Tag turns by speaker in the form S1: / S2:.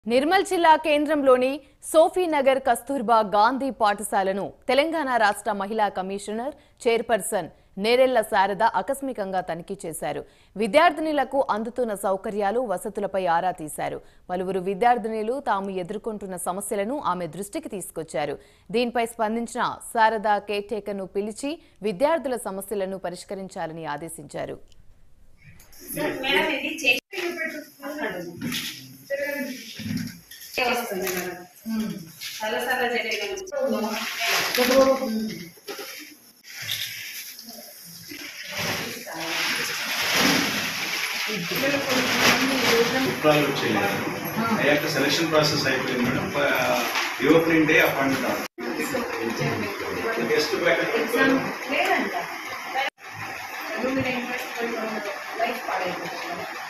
S1: నిర్మల్ జిల్లా కేంద్రంలోని సోఫీనగర్ కస్తూర్బా గాంధీ పాఠశాలను తెలంగాణ రాష్ట్ర మహిళా కమిషనర్ చైర్పర్సన్ నేరెళ్ల శారద ఆకస్మికంగా తనిఖీ చేశారు. విద్యార్థినులకు అందుతున్న సౌకర్యాలు, వసతులపై ఆరా తీశారు. పలువురు విద్యార్థినులు తాము ఎదుర్కొంటున్న సమస్యలను ఆమె దృష్టికి తీసుకొచ్చారు. దీనిపై స్పందించిన శారద కేర్ టేకర్ను పిలిచి విద్యార్థుల సమస్యలను పరిష్కరించాలని ఆదేశించారు.
S2: సెలక్షన్ ప్రాసెస్ అయిపోయింది madam. Reopening day appointment guest
S3: లేదంట.